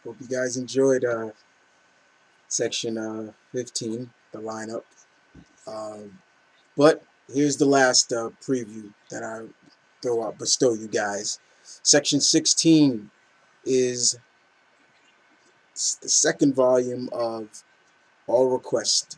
Hope you guys enjoyed Section 15, the lineup. But here's the last preview that I bestow you guys. Section 16 is the second volume of All Request.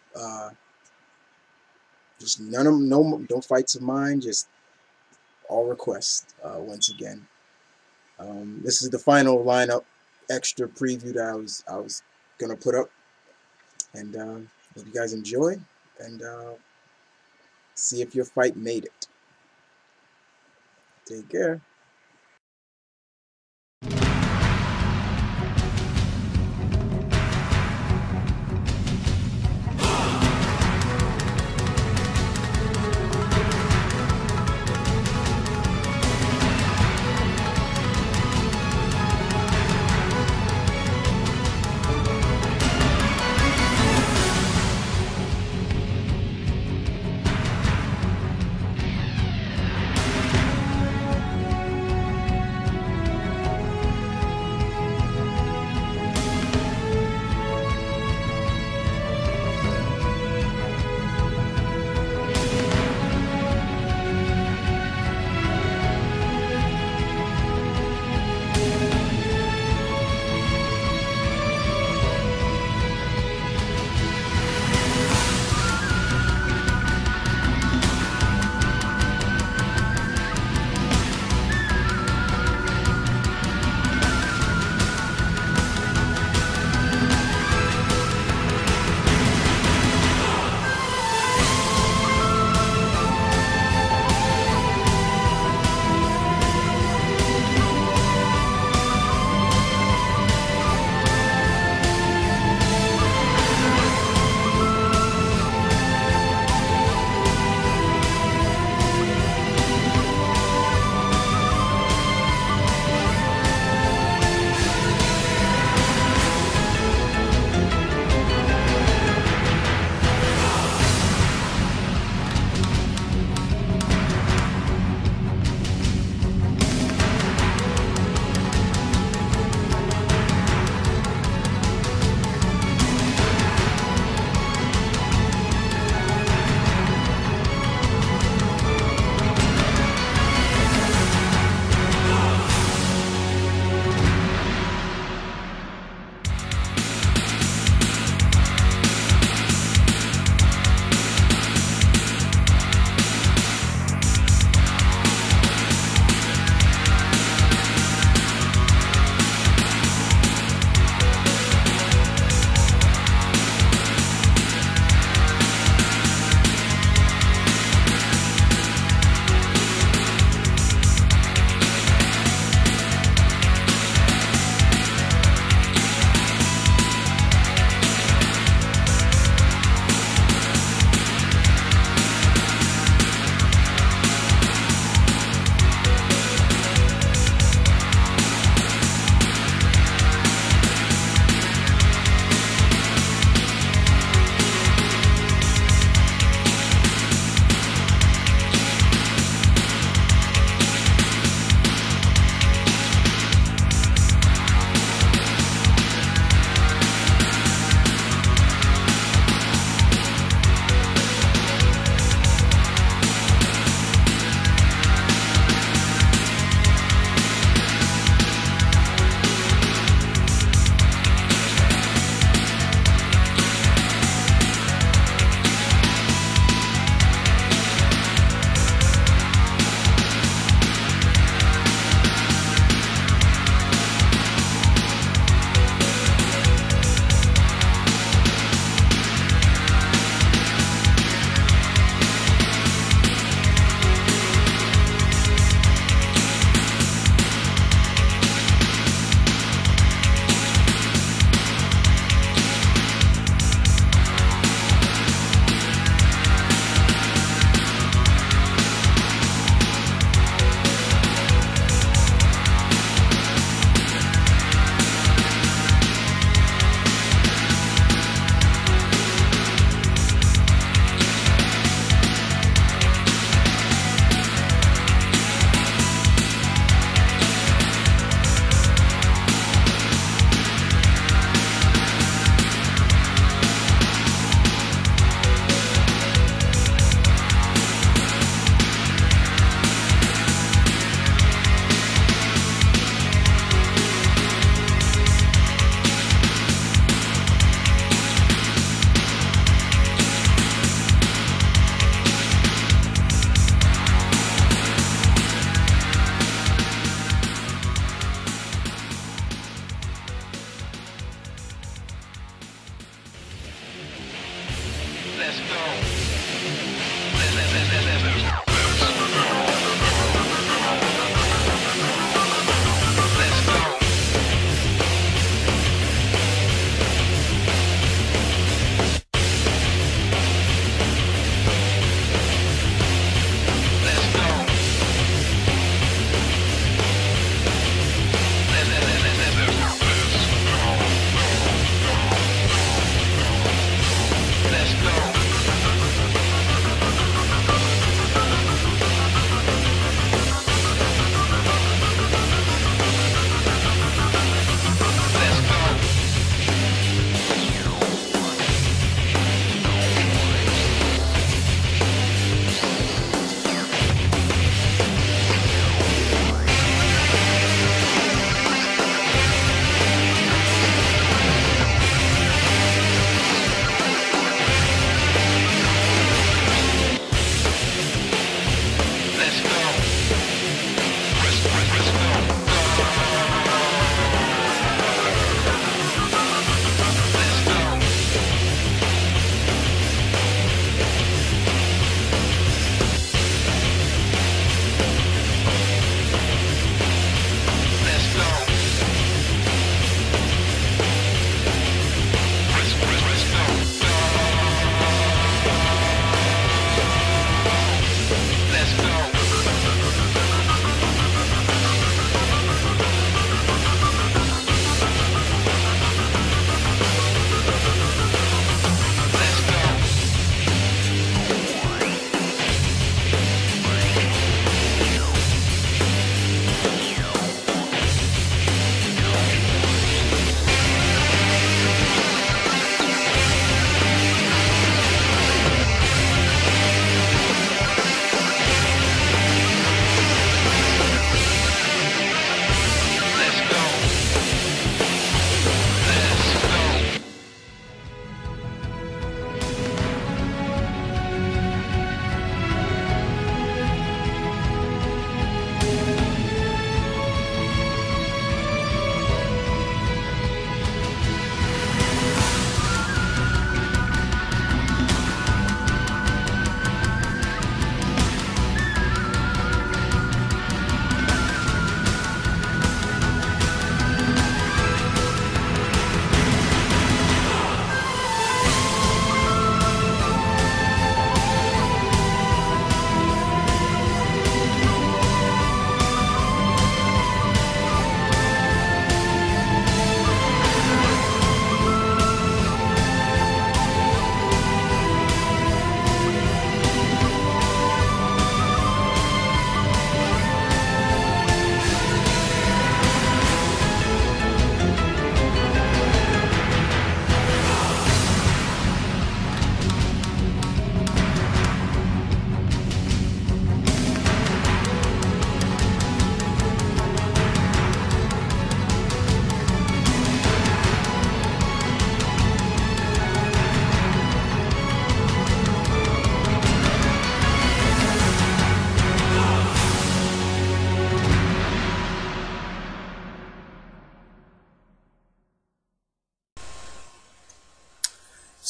Just none of no fights of mine, just All Request once again. This is the final lineup extra preview that I was gonna put up, and hope you guys enjoy, and see if your fight made it. Take care.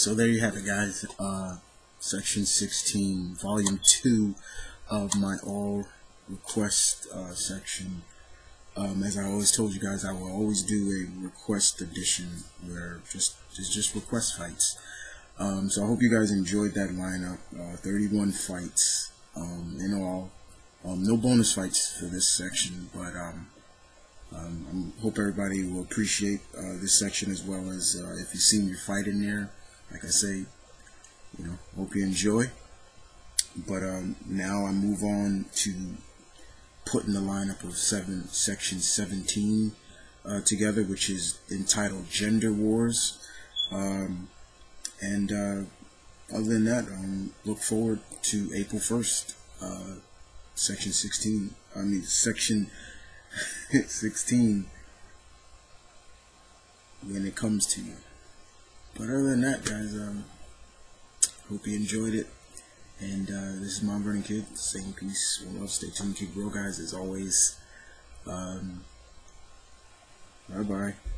So there you have it, guys. Section 16, Volume 2 of my all request section. As I always told you guys, I will always do a request edition where it's just request fights. So I hope you guys enjoyed that lineup. 31 fights in all. No bonus fights for this section, but I hope everybody will appreciate this section, as well as if you see me fight in there. Like I say, hope you enjoy. But now I move on to putting the lineup of Section 17 together, which is entitled Gender Wars. And other than that, look forward to April 1st, Section 16 when it comes to you. But other than that, guys, hope you enjoyed it. And this is Mom Burning Kid saying peace, one love, stay tuned, keep real, guys, as always. Bye bye.